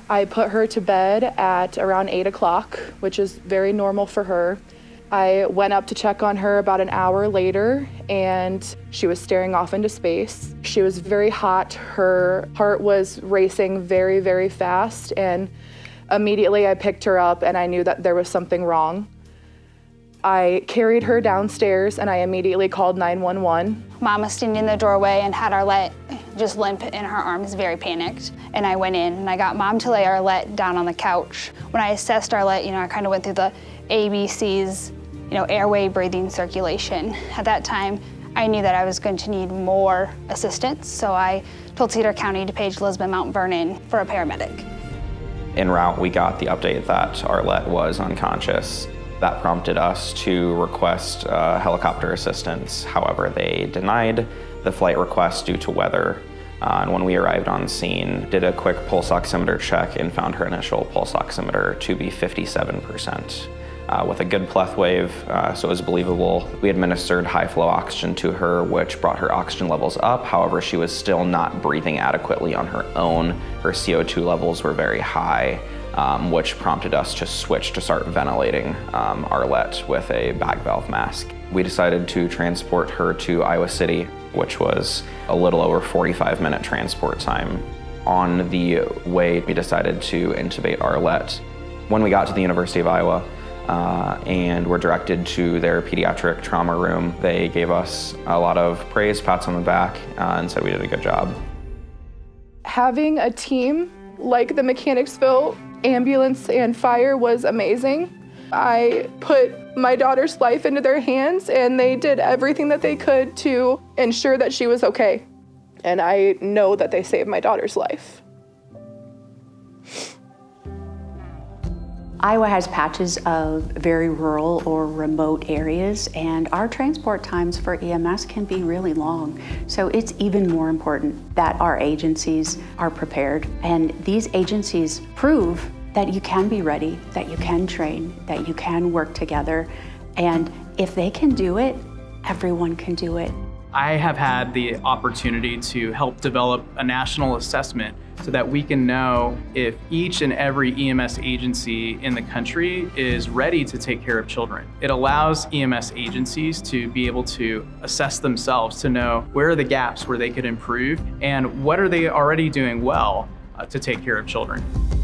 I put her to bed at around 8 o'clock, which is very normal for her. I went up to check on her about an hour later, and she was staring off into space. She was very hot. Her heart was racing very, very fast, and immediately I picked her up and I knew that there was something wrong. I carried her downstairs and I immediately called 911. Mom was standing in the doorway and had Arlette just limp in her arms, very panicked. And I went in and I got Mom to lay Arlette down on the couch. When I assessed Arlette, I kind of went through the ABCs, airway, breathing, circulation. At that time, I knew that I was going to need more assistance, so I told Cedar County to page Lisbon Mount Vernon for a paramedic. En route, we got the update that Arlette was unconscious. That prompted us to request helicopter assistance. However, they denied the flight request due to weather. And when we arrived on scene, did a quick pulse oximeter check and found her initial pulse oximeter to be 57%. With a good pleth wave, so it was believable. We administered high flow oxygen to her, which brought her oxygen levels up. However, she was still not breathing adequately on her own. Her CO2 levels were very high, which prompted us to switch to start ventilating Arlette with a bag valve mask. We decided to transport her to Iowa City, which was a little over 45-minute transport time. On the way, we decided to intubate Arlette. When we got to the University of Iowa, and were directed to their pediatric trauma room, they gave us a lot of praise, pats on the back, and said we did a good job. Having a team like the Mechanicsville ambulance and fire was amazing. I put my daughter's life into their hands, and they did everything that they could to ensure that she was okay. And I know that they saved my daughter's life. Iowa has patches of very rural or remote areas, and our transport times for EMS can be really long. So it's even more important that our agencies are prepared. And these agencies prove that you can be ready, that you can train, that you can work together. And if they can do it, everyone can do it. I have had the opportunity to help develop a national assessment so that we can know if each and every EMS agency in the country is ready to take care of children. It allows EMS agencies to be able to assess themselves to know where are the gaps where they could improve and what are they already doing well to take care of children.